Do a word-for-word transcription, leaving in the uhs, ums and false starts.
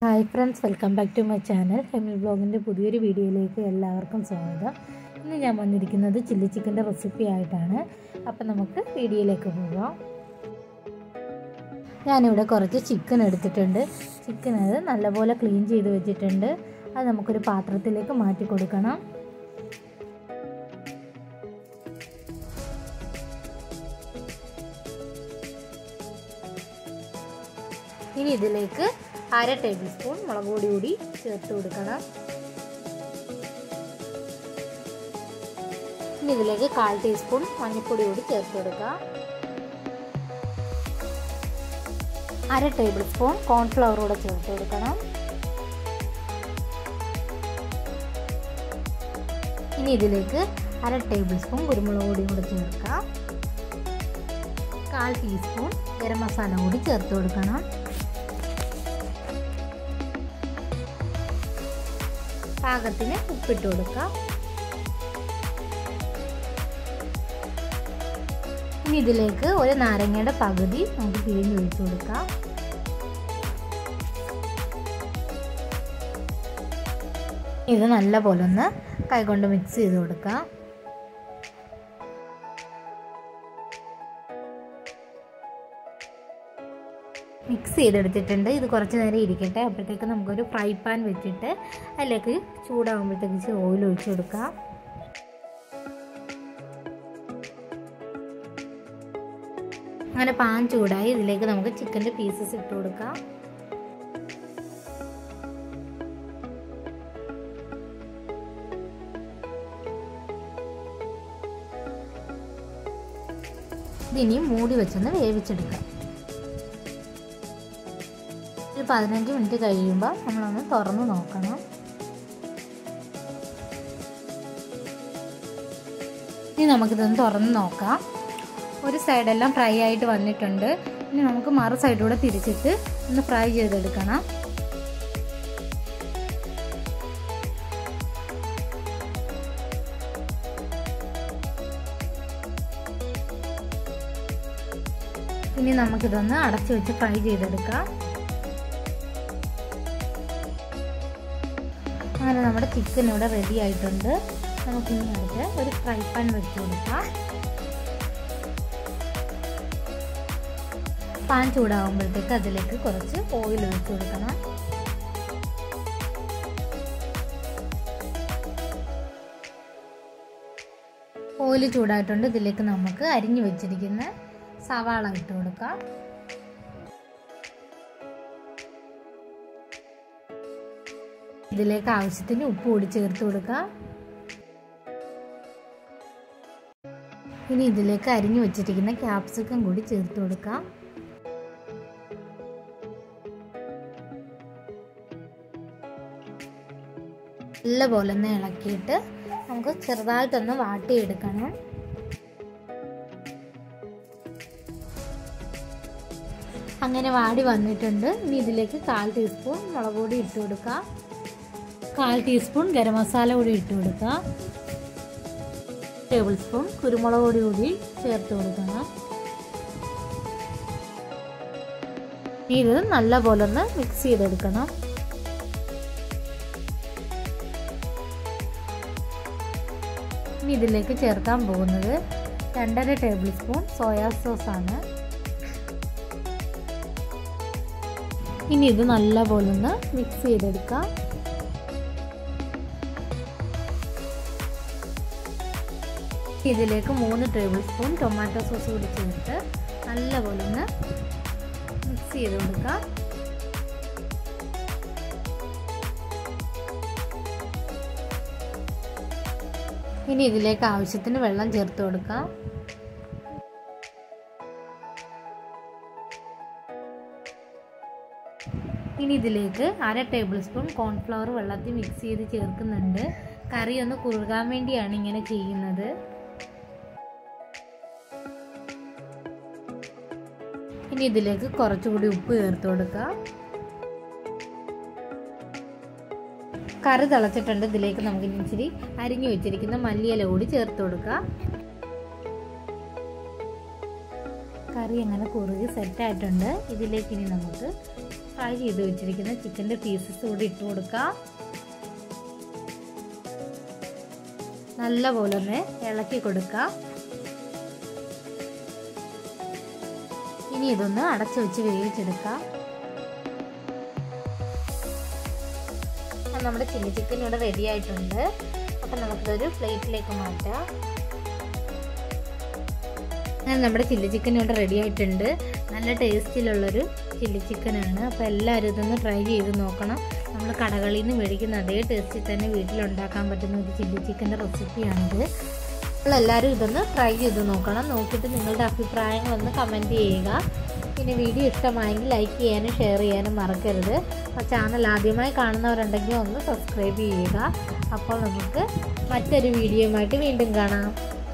Hi friends, welcome back to my channel. Family വ്ളോഗിൻ്റെ പുതിയൊരു വീഡിയോയിലേക്ക് എല്ലാവർക്കും സ്വാഗതം. ഇന്ന് ഞാൻ വന്നിരിക്കുന്നത് ചില്ലി ചിക്കൻ്റെ റെസിപ്പി ആയിട്ടാണ്. അപ്പം നമുക്ക് വീഡിയോയിലേക്ക് പോകാം. ഞാനിവിടെ കുറച്ച് ചിക്കൻ എടുത്തിട്ടുണ്ട്. ചിക്കൻ അത് നല്ലപോലെ ക്ലീൻ ചെയ്ത് വെച്ചിട്ടുണ്ട്. അത് നമുക്കൊരു പാത്രത്തിലേക്ക് മാറ്റി കൊടുക്കണം. ഇനി ഇതിലേക്ക് അര ടേബിൾ സ്പൂൺ മുളക് പൊടി കൂടി ചേർത്ത് കൊടുക്കണം. ഇനി ഇതിലേക്ക് കാൽ ടീസ്പൂൺ മഞ്ഞൾപ്പൊടി കൂടി ചേർത്ത് കൊടുക്കുക. അര ടേബിൾ സ്പൂൺ കോൺഫ്ലവർ കൂടെ ചേർത്ത് കൊടുക്കണം. ഇനി ഇതിലേക്ക് അര ടേബിൾ സ്പൂൺ കുരുമുളക് പൊടി കൂടെ ചേർക്കാം. കാൽ ടീസ്പൂൺ ഗരം മസാല കൂടി ചേർത്ത് കൊടുക്കണം. പാകത്തിന് ഉപ്പിട്ട് കൊടുക്കാം. ഇനി ഇതിലേക്ക് ഒരു നാരങ്ങയുടെ പകുതി നമുക്ക് പിഴിഞ്ഞ് ഒഴിച്ചു കൊടുക്കാം. ഇത് നല്ലപോലെ ഒന്ന് കൈകൊണ്ട് മിക്സ് ചെയ്ത് കൊടുക്കാം. മിക്സ് ചെയ്തെടുത്തിട്ടുണ്ട്. ഇത് കുറച്ച് നേരം ഇരിക്കട്ടെ. അപ്പോഴത്തേക്ക് നമുക്കൊരു ഫ്രൈ പാൻ വെച്ചിട്ട് അതിലേക്ക് ചൂടാകുമ്പോഴത്തേക്ക് ഓയിൽ ഒഴിച്ചു കൊടുക്കാം. അങ്ങനെ പാൻ ചൂടായി ഇതിലേക്ക് നമുക്ക് ചിക്കൻ്റെ പീസസ് ഇട്ട് കൊടുക്കാം. ഇതിനി മൂടി വെച്ചൊന്ന് വേവിച്ചെടുക്കാം. ഒരു പതിനഞ്ച് മിനിറ്റ് കഴിയുമ്പോൾ നമ്മളൊന്ന് തുറന്ന് നോക്കണം. ഇനി നമുക്കിതൊന്ന് തുറന്ന് നോക്കാം. ഒരു സൈഡെല്ലാം ഫ്രൈ ആയിട്ട് വന്നിട്ടുണ്ട്. ഇനി നമുക്ക് മറു സൈഡിലൂടെ തിരിച്ചിട്ട് ഒന്ന് ഫ്രൈ ചെയ്തെടുക്കണം. ഇനി നമുക്കിതൊന്ന് അടച്ചു വെച്ച് ഫ്രൈ ചെയ്തെടുക്കാം. അങ്ങനെ നമ്മുടെ ചിക്കൻ ഇവിടെ റെഡി ആയിട്ടുണ്ട്. നമുക്കിനി അടുത്ത് ഒരു ഫ്രൈ പാൻ വെച്ച് കൊടുക്കാം. പാൻ ചൂടാകുമ്പോഴത്തേക്ക് അതിലേക്ക് കുറച്ച് ഓയിൽ ഒഴിച്ചു കൊടുക്കണം. ഓയിൽ ചൂടായിട്ടുണ്ട്. ഇതിലേക്ക് നമുക്ക് അരിഞ്ഞു വെച്ചിരിക്കുന്ന സവാള ഇട്ട് കൊടുക്കാം. ഇതിലേക്ക് ആവശ്യത്തിന് ഉപ്പ് കൂടി ചേർത്ത് കൊടുക്കാം. ഇനി ഇതിലേക്ക് അരിഞ്ഞു വെച്ചിരിക്കുന്ന ക്യാപ്സിക്കം കൂടി ചേർത്ത് കൊടുക്കാം. നല്ലപോലെ ഒന്ന് ഇളക്കിയിട്ട് നമുക്ക് ചെറുതായിട്ടൊന്ന് വാട്ടിയെടുക്കണം. അങ്ങനെ വാടി വന്നിട്ടുണ്ട്. ഇനി ഇതിലേക്ക് കാൽ ടീസ്പൂൺ മുളക് പൊടി ഇട്ട് കൊടുക്കാം. കാൽ ടീസ്പൂൺ ഗരം മസാല കൂടി ഇട്ട് കൊടുക്കാം. ടേബിൾ സ്പൂൺ കുരുമുളക് പൊടി കൂടി ചേർത്ത് കൊടുക്കണം. ഇത് നല്ലപോലെ ഒന്ന് മിക്സ് ചെയ്തെടുക്കണം. ഇനി ഇതിലേക്ക് ചേർക്കാൻ പോകുന്നത് രണ്ടര ടേബിൾ സ്പൂൺ സോയാ സോസ് ആണ്. ഇനി ഇത് നല്ലപോലെ ഒന്ന് മിക്സ് ചെയ്തെടുക്കാം. ഇതിലേക്ക് മൂന്ന് ടേബിൾ സ്പൂൺ ടൊമാറ്റോ സോസ് കൂടി ചേർത്ത് നല്ലപോലെ ഒന്ന് മിക്സ് ചെയ്ത് കൊടുക്കാം. ഇനി ഇതിലേക്ക് ആവശ്യത്തിന് വെള്ളം ചേർത്ത് കൊടുക്കാം. ഇനി ഇതിലേക്ക് അര ടേബിൾ സ്പൂൺ കോൺഫ്ലവർ വെള്ളത്തിൽ മിക്സ് ചെയ്ത് ചേർക്കുന്നുണ്ട്. കറി ഒന്ന് കുറുകാൻ വേണ്ടിയാണ് ഇങ്ങനെ ചെയ്യുന്നത്. ഇനി ഇതിലേക്ക് കുറച്ചുകൂടി ഉപ്പ് ചേർത്ത് കൊടുക്കുക. കറി തിളച്ചിട്ടുണ്ട്. ഇതിലേക്ക് നമുക്ക് ഇച്ചിരി അരിഞ്ഞു വെച്ചിരിക്കുന്ന മല്ലിയില കൂടി ചേർത്ത് കൊടുക്കുക. കറി അങ്ങനെ കുറുകി സെറ്റായിട്ടുണ്ട്. ഇതിലേക്ക് ഇനി നമുക്ക് ഫ്രൈ ചെയ്ത് വെച്ചിരിക്കുന്ന ചിക്കൻ്റെ പീസസ് കൂടി ഇട്ട് കൊടുക്കാം. നല്ലപോലെ ഒന്ന് ഇളക്കി കൊടുക്കാം. ഇനി ഇതൊന്ന് അടച്ചു വെച്ച് വേവിച്ചെടുക്കാം. നമ്മുടെ ചില്ലി ചിക്കൻ ഇവിടെ റെഡി ആയിട്ടുണ്ട്. അപ്പം നമുക്കിതൊരു പ്ലേറ്റിലേക്ക് മാറ്റാം. അങ്ങനെ നമ്മുടെ ചില്ലി ചിക്കൻ ഇവിടെ റെഡി ആയിട്ടുണ്ട്. നല്ല ടേസ്റ്റിലുള്ളൊരു ചില്ലി ചിക്കനാണ്. അപ്പോൾ എല്ലാവരും ഇതൊന്ന് ട്രൈ ചെയ്ത് നോക്കണം. നമ്മൾ കടകളിൽ നിന്ന് മേടിക്കുന്ന അതേ ടേസ്റ്റിൽ തന്നെ വീട്ടിലുണ്ടാക്കാൻ പറ്റുന്ന ഒരു ചില്ലി ചിക്കൻ്റെ റെസിപ്പിയാണിത്. നമ്മളെല്ലാവരും ഇതൊന്ന് ട്രൈ ചെയ്ത് നോക്കണം. നോക്കിയിട്ട് നിങ്ങളുടെ അഭിപ്രായങ്ങളൊന്ന് കമൻറ്റ് ചെയ്യുക. പിന്നെ വീഡിയോ ഇഷ്ടമായെങ്കിൽ ലൈക്ക് ചെയ്യാനും ഷെയർ ചെയ്യാനും മറക്കരുത്. ആ ചാനൽ ആദ്യമായി കാണുന്നവരുണ്ടെങ്കിൽ ഒന്ന് സബ്സ്ക്രൈബ് ചെയ്യുക. അപ്പോൾ നമുക്ക് മറ്റൊരു വീഡിയോയുമായിട്ട് വീണ്ടും കാണാം.